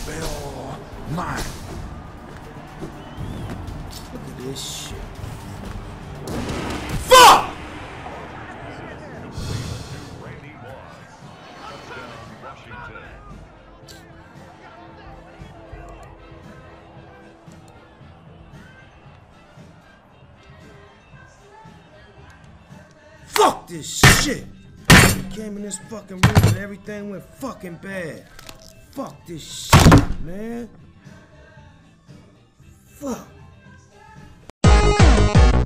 Bill, mine. Look at this shit. Fuck! Fuck this shit! Came in this fucking room and everything went fucking bad. Fuck this shit, man. Fuck.